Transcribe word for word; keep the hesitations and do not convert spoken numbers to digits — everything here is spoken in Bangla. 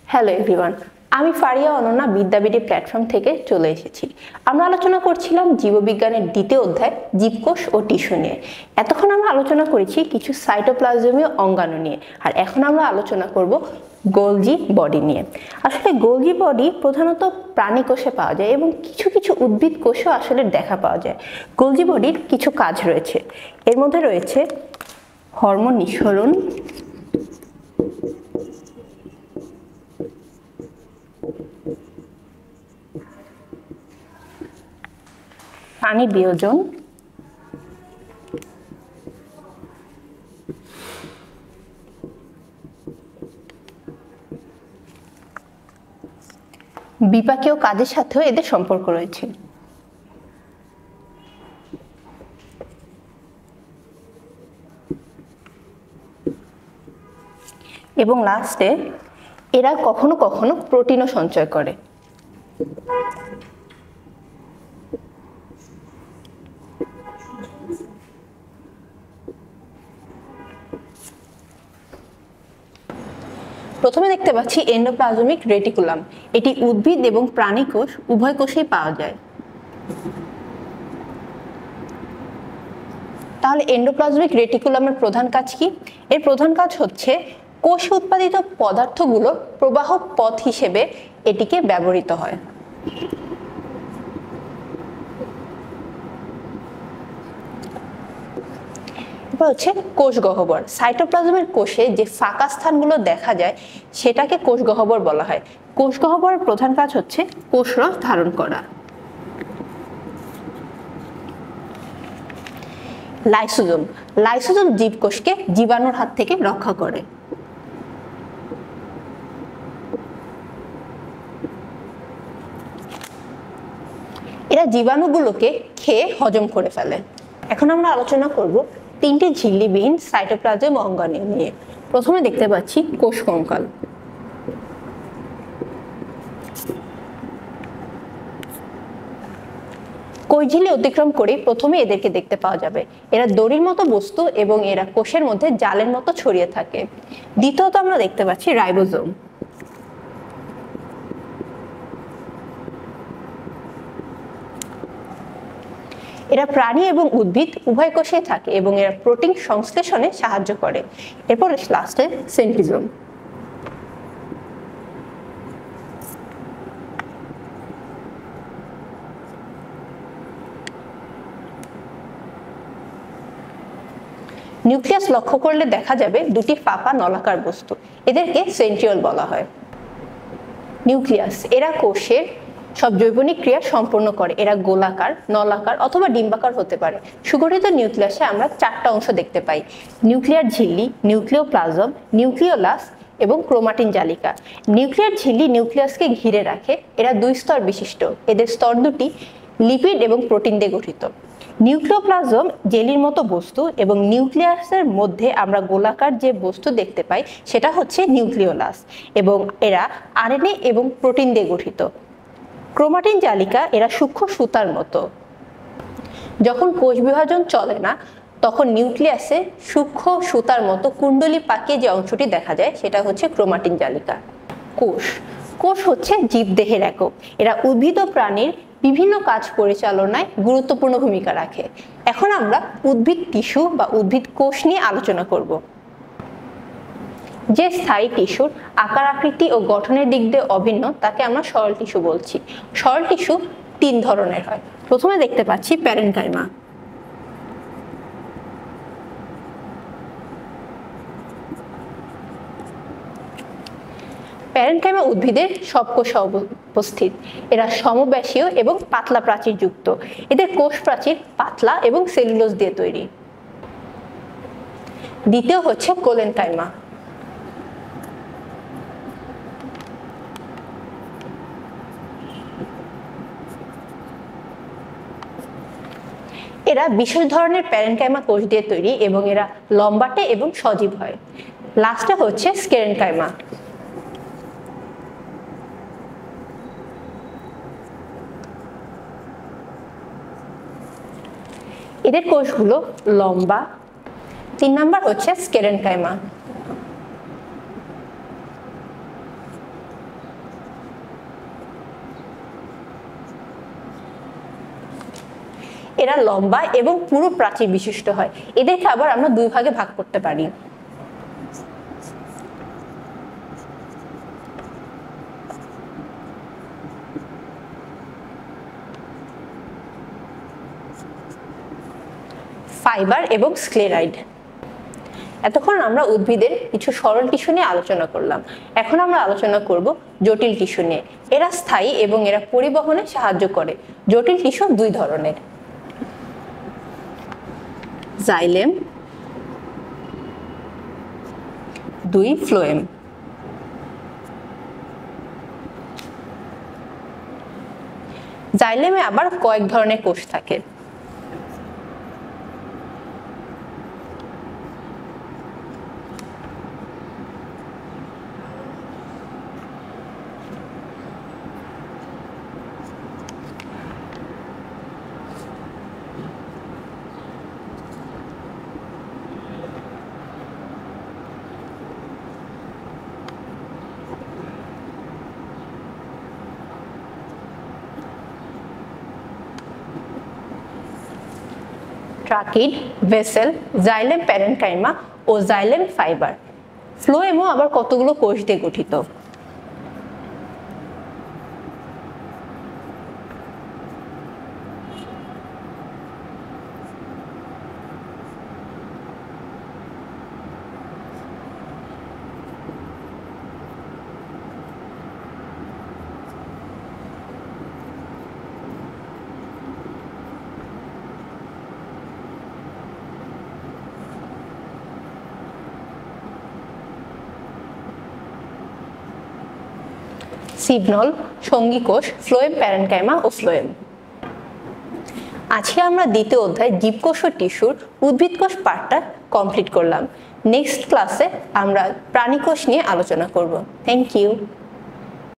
হ্যালো এভরিওয়ান, আমি ফারিয়া অনন্যা বিদ্যাবিডি প্ল্যাটফর্ম থেকে চলে এসেছি। আমরা আলোচনা করছিলাম জীববিজ্ঞানের দ্বিতীয় অধ্যায় জীবকোষ ও টিস্যু নিয়ে। এতক্ষণ আমরা আলোচনা করেছি কিছু সাইটোপ্লাজমীয় অঙ্গাণু নিয়ে, আর এখন আমরা আলোচনা করব গোলজি বডি নিয়ে। আসলে গোলজি বডি প্রধানত প্রাণী কোষে পাওয়া যায় এবং কিছু কিছু উদ্ভিদ কোষেও আসলে দেখা পাওয়া যায়। গোলজি বডির কিছু কাজ রয়েছে, এর মধ্যে রয়েছে হরমোন নিঃসরণ, পানি বিয়োজন, বিপাকীয় কাজের সাথেও এদের সম্পর্ক রয়েছে। এবং লাস্টে এরা কখনো কখনো প্রোটিনও সঞ্চয় করে। প্রথমে দেখতে পাচ্ছি এন্ডোপ্লাজমিক রেটিকুলাম। এটি উদ্ভিদ এবং প্রাণী কোষ উভয় কোষেই পাওয়া যায়। তাহলে এন্ডোপ্লাজমিক রেটিকুলামের প্রধান কাজ কি? এর প্রধান কাজ হচ্ছে কোষে উৎপাদিত পদার্থগুলো প্রবাহ পথ হিসেবে এটিকে ব্যবহৃত হয়। হচ্ছে কোষ গহ্বর। সাইটোপ্লাজমের কোষে যে ফাঁকা স্থানগুলো দেখা যায় সেটাকে কোষ গহ্বর বলা হয়। কোষ গহ্বরের প্রধান কাজ হচ্ছে কোষরস ধারণ করা। লাইসোজোম লাইসোজোম জীবকোষকে জীবাণুর হাত থেকে রক্ষা করে। এরা জীবাণুগুলোকে খেয়ে হজম করে ফেলে। এখন আমরা আলোচনা করব তিনটি ঝিল্লিবিহীন সাইটোপ্লাজম অঙ্গাণু নিয়ে। প্রথমে দেখতে পাচ্ছি কোষ কঙ্কাল। কোষ ঝিল্লি অতিক্রম করে প্রথমে এদেরকে দেখতে পাওয়া যাবে। এরা দড়ির মতো বস্তু এবং এরা কোষের মধ্যে জালের মতো ছড়িয়ে থাকে। দ্বিতীয়ত আমরা দেখতে পাচ্ছি রাইবোজোম। এরা প্রাণী এবং উদ্ভিদ উভয় কোষেই থাকে এবং এরা প্রোটিন সংশ্লেষণে সাহায্য করে। এরপর লাস্টে সেন্ট্রিজোম। নিউক্লিয়াস লক্ষ্য করলে দেখা যাবে দুটি ফাঁপা নলাকার বস্তু, এদেরকে সেন্ট্রিওল বলা হয়। নিউক্লিয়াস এরা কোষের সব জৈবনিক ক্রিয়া সম্পন্ন করে। এরা গোলাকার, নলাকার অথবা ডিম্বাকার হতে পারে। সুগঠিত নিউক্লিয়াসে আমরা চারটা অংশ দেখতে পাই: নিউক্লিয়ার ঝিল্লি, নিউক্লিওপ্লাজম, নিউক্লিওলাস এবং ক্রোমাটিন জালিকা। নিউক্লিয়ার ঝিল্লি নিউক্লিয়াসকে ঘিরে রাখে। এরা দুই স্তর বিশিষ্ট। এদের স্তর দুটি লিপিড এবং প্রোটিন দিয়ে গঠিত। নিউক্লিওপ্লাজম জেলির মতো বস্তু এবং নিউক্লিয়াসের মধ্যে আমরা গোলাকার যে বস্তু দেখতে পাই সেটা হচ্ছে নিউক্লিওলাস এবং এরা আরএনএ এবং প্রোটিন দিয়ে গঠিত। ক্রোমাটিন জালিকা এরা সূক্ষ্ম সুতার মতো। যখন কোষ বিভাজন চলে না তখন নিউক্লিয়াসে সূক্ষ্ম সুতার মতো কুণ্ডলী পাকিয়ে যে অংশটি দেখা যায় সেটা হচ্ছে ক্রোমাটিন জালিকা। কোষ কোষ হচ্ছে জীবদেহের একক। এরা উদ্ভিদ ও প্রাণীর বিভিন্ন কাজ পরিচালনায় গুরুত্বপূর্ণ ভূমিকা রাখে। এখন আমরা উদ্ভিদ টিস্যু বা উদ্ভিদ কোষ নিয়ে আলোচনা করব। যে স্থায়ী টিস্যুর আকার আকৃতি ও গঠনের দিক দিয়ে অভিন্ন তাকে আমরা সরল টিস্যু বলছি। সরল টিস্যু তিন ধরনের হয়। প্রথমে দেখতে পাচ্ছি প্যারেনকাইমা। প্যারেনকাইমা উদ্ভিদের সব কোষে উপস্থিত। এরা সমব্যাসীয় এবং পাতলা প্রাচীর যুক্ত। এদের কোষ প্রাচীর পাতলা এবং সেলুলোজ দিয়ে তৈরি। দ্বিতীয় হচ্ছে কোলেনকাইমা। এরা বিশেষ ধরনের প্যারেনকাইমা কোষ দিয়ে তৈরি এবং এরা লম্বাটে এবং সজীব হয়। লাস্টে হচ্ছে স্কেরেনকাইমা। এদের কোষগুলো লম্বা। তিন নাম্বার হচ্ছে স্কেরেনকাইমা। এরা লম্বা এবং পুরো প্রাচীর বিশিষ্ট হয়। এদেরকে আবার আমরা দুই ভাগে ভাগ করতে পারি। ফাইবার এবং স্ক্লেরাইড। এতক্ষণ আমরা উদ্ভিদের কিছু সরল টিস্যু নিয়ে আলোচনা করলাম। এখন আমরা আলোচনা করব জটিল টিস্যু নিয়ে। এরা স্থায়ী এবং এরা পরিবহনে সাহায্য করে। জটিল টিস্যু দুই ধরনের, জাইলেম, দুই ফ্লোয়েম। জাইলেমে আবার কয়েক ধরনের কোষ থাকে। ট্রাকিড, ভেসেল, জাইলেম প্যারেনকাইমা ও জাইলেম ফাইবার। ফ্লোয়েমও আবার কতগুলো কোষ দিয়ে গঠিত। সিগনল, সঙ্গী কোষ, ফ্লোয়েম প্যারেনকাইমা ও ফ্লোয়েম। আজকে আমরা দ্বিতীয় অধ্যায় জীবকোষ ও টিস্যুর উদ্ভিদ কোষ পার্টটা কমপ্লিট করলাম। নেক্সট ক্লাসে আমরা প্রাণী কোষ নিয়ে আলোচনা করব। Thank you.